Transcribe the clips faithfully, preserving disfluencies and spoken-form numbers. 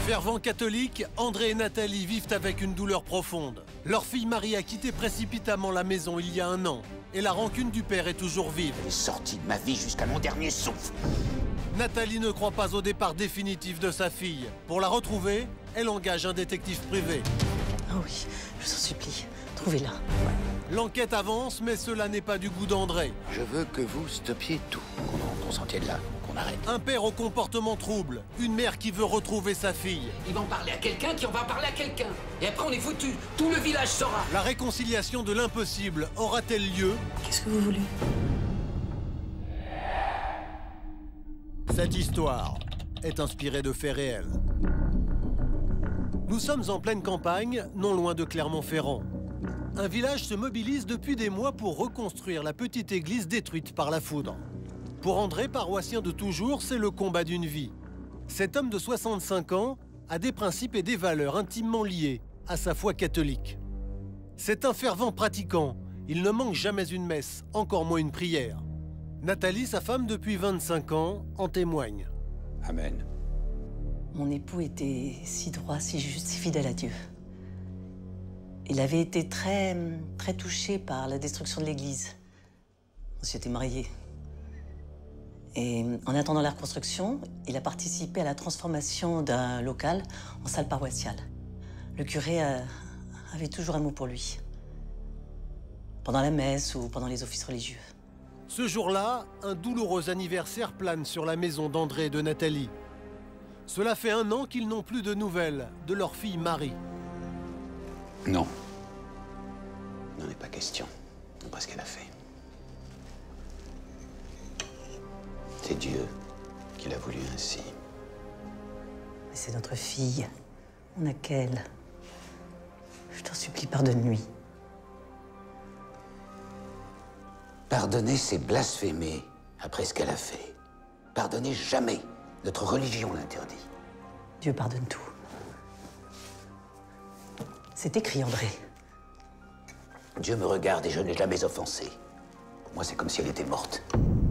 Fervents catholiques, André et Nathalie vivent avec une douleur profonde. Leur fille Marie a quitté précipitamment la maison il y a un an. Et la rancune du père est toujours vive. Elle est sortie de ma vie jusqu'à mon dernier souffle. Nathalie ne croit pas au départ définitif de sa fille. Pour la retrouver, elle engage un détective privé. Ah oui, je vous en supplie, trouvez-la. L'enquête avance, mais cela n'est pas du goût d'André. Je veux que vous stoppiez tout, qu'on qu'on s'en tienne là, qu'on arrête. Un père au comportement trouble, une mère qui veut retrouver sa fille. Ils vont parler à quelqu'un qui en va parler à quelqu'un. Et après on est foutu, tout le village saura. La réconciliation de l'impossible aura-t-elle lieu? Qu'est-ce que vous voulez? Cette histoire est inspirée de faits réels. Nous sommes en pleine campagne, non loin de Clermont-Ferrand. Un village se mobilise depuis des mois pour reconstruire la petite église détruite par la foudre. Pour André, paroissien de toujours, c'est le combat d'une vie. Cet homme de soixante-cinq ans a des principes et des valeurs intimement liés à sa foi catholique. C'est un fervent pratiquant. Il ne manque jamais une messe, encore moins une prière. Nathalie, sa femme depuis vingt-cinq ans, en témoigne. Amen. Mon époux était si droit, si juste, si fidèle à Dieu. Il avait été très, très touché par la destruction de l'église. On s'y était mariés. Et en attendant la reconstruction, il a participé à la transformation d'un local en salle paroissiale. Le curé a, avait toujours un mot pour lui. Pendant la messe ou pendant les offices religieux. Ce jour-là, un douloureux anniversaire plane sur la maison d'André et de Nathalie. Cela fait un an qu'ils n'ont plus de nouvelles de leur fille Marie. Non. Il n'en est pas question. Après ce qu'elle a fait. C'est Dieu qui l'a voulu ainsi. Mais c'est notre fille. On a qu'elle. Je t'en supplie, pardonne-lui. Pardonner, c'est blasphémer après ce qu'elle a fait. Pardonner, jamais. Notre religion l'interdit. Dieu pardonne tout. C'est écrit, André. Dieu me regarde et je n'ai jamais offensé. Pour moi, c'est comme si elle était morte.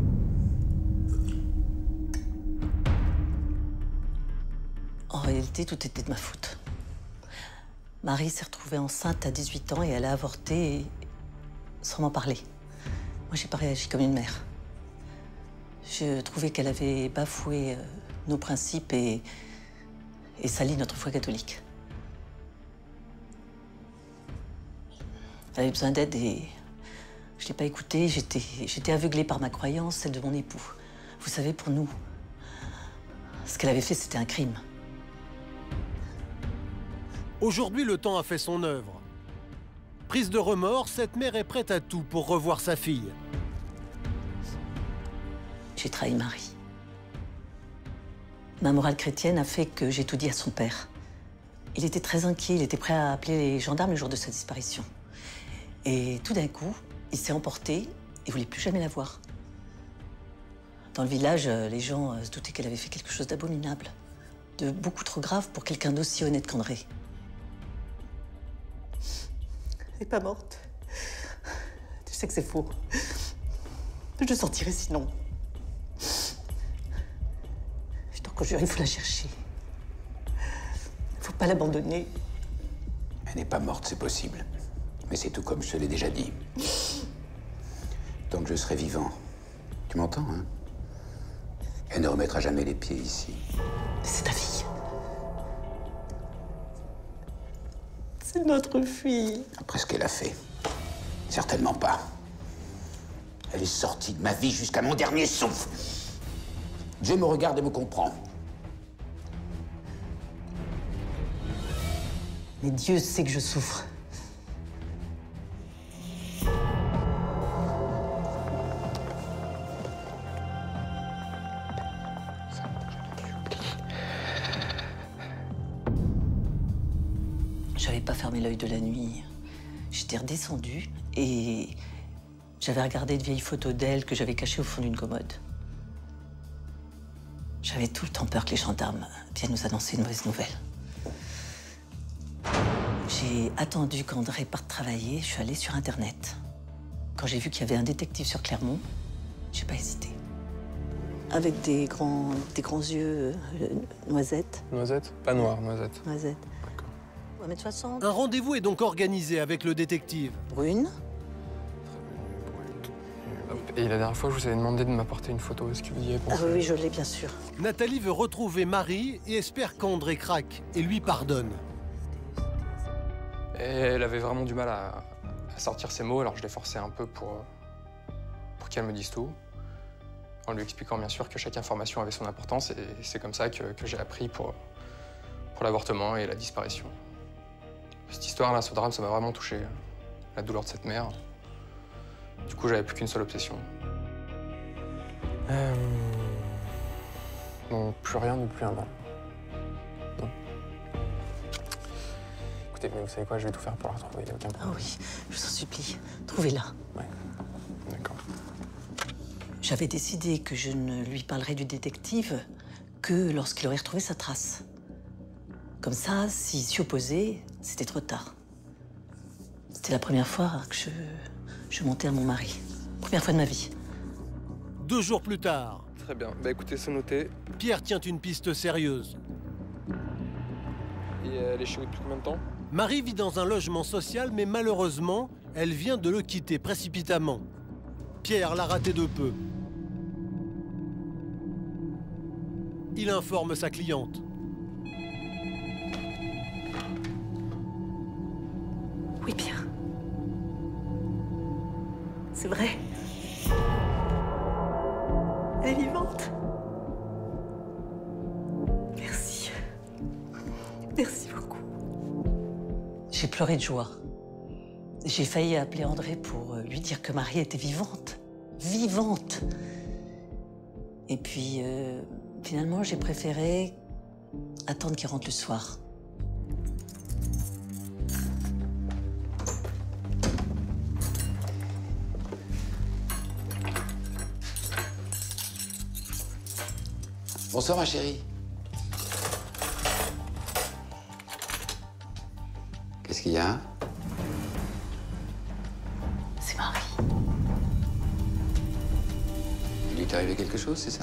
En réalité, tout était de ma faute. Marie s'est retrouvée enceinte à dix-huit ans et elle a avorté sans m'en parler. Moi, j'ai pas réagi comme une mère. Je trouvais qu'elle avait bafoué euh, nos principes et, et sali notre foi catholique. Elle avait besoin d'aide et je ne l'ai pas écoutée. J'étais, j'étais aveuglée par ma croyance, celle de mon époux. Vous savez, pour nous, ce qu'elle avait fait, c'était un crime. Aujourd'hui, le temps a fait son œuvre. Prise de remords, cette mère est prête à tout pour revoir sa fille. J'ai trahi Marie. Ma morale chrétienne a fait que j'ai tout dit à son père. Il était très inquiet, il était prêt à appeler les gendarmes le jour de sa disparition. Et tout d'un coup, il s'est emporté et voulait plus jamais la voir. Dans le village, les gens se doutaient qu'elle avait fait quelque chose d'abominable, de beaucoup trop grave pour quelqu'un d'aussi honnête qu'André. Elle n'est pas morte. Tu sais que c'est faux. Je sortirai sinon. Je t'en conjure, il faut la chercher. Il faut pas l'abandonner. Elle n'est pas morte, c'est possible. Mais c'est tout comme je te l'ai déjà dit. Tant que je serai vivant. Tu m'entends, hein? Elle ne remettra jamais les pieds ici. C'est ta fille. C'est notre fille. Après ce qu'elle a fait. Certainement pas. Elle est sortie de ma vie jusqu'à mon dernier souffle. Dieu me regarde et me comprend. Mais Dieu sait que je souffre. J'avais pas fermé l'œil de la nuit. J'étais redescendue et j'avais regardé de vieilles photos d'elle que j'avais cachées au fond d'une commode. J'avais tout le temps peur que les gendarmes viennent nous annoncer une mauvaise nouvelle. J'ai attendu qu'André parte travailler, je suis allée sur Internet. Quand j'ai vu qu'il y avait un détective sur Clermont, j'ai pas hésité. Avec des grands, des grands yeux euh, noisettes. Noisette? Pas noir, noisette. Noisettes. D'accord. un mètre soixante. Un rendez-vous est donc organisé avec le détective. Brune. Et la dernière fois, je vous avais demandé de m'apporter une photo. Est-ce que vous y avez Ah pensé? oui, oui, je l'ai bien sûr. Nathalie veut retrouver Marie et espère qu'André craque et lui pardonne. Et elle avait vraiment du mal à, à sortir ses mots, alors je l'ai forcée un peu pour, pour qu'elle me dise tout. En lui expliquant bien sûr que chaque information avait son importance, et c'est comme ça que, que j'ai appris pour, pour l'avortement et la disparition. Cette histoire-là, ce drame, ça m'a vraiment touché. La douleur de cette mère. Du coup, j'avais plus qu'une seule obsession. Euh... Non, plus rien depuis un an. Non. Écoutez, mais vous savez quoi, je vais tout faire pour la retrouver, il n'y a aucun Ah problème. oui, je vous en supplie. Trouvez-la. Ouais, d'accord. J'avais décidé que je ne lui parlerais du détective que lorsqu'il aurait retrouvé sa trace. Comme ça, s'il s'y opposait, c'était trop tard. C'était la première fois que je, je montais à mon mari. Première fois de ma vie. Deux jours plus tard, Très bien, bah écoutez, c'est noté. Pierre tient une piste sérieuse. Et elle est chez vous depuis combien de temps? Marie vit dans un logement social, mais malheureusement, elle vient de le quitter précipitamment. Pierre l'a raté de peu. Il informe sa cliente. Oui, Pierre. C'est vrai. Elle est vivante. Merci. Merci beaucoup. J'ai pleuré de joie. J'ai failli appeler André pour lui dire que Marie était vivante. Vivante. Et puis, euh, finalement, j'ai préféré attendre qu'il rentre le soir. Bonsoir, ma chérie. Qu'est-ce qu'il y a? C'est Marie. Il lui est arrivé quelque chose, c'est ça?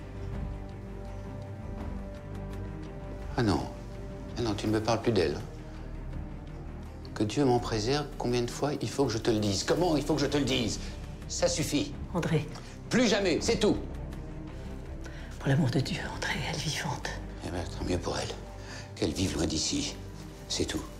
Ah non. Ah non, tu ne me parles plus d'elle. Que Dieu m'en préserve, combien de fois il faut que je te le dise? Comment il faut que je te le dise? Ça suffit. André, Plus jamais, c'est tout. pour l'amour de Dieu, André, elle est vivante. Eh bien, tant mieux pour elle. Qu'elle vive loin d'ici. C'est tout.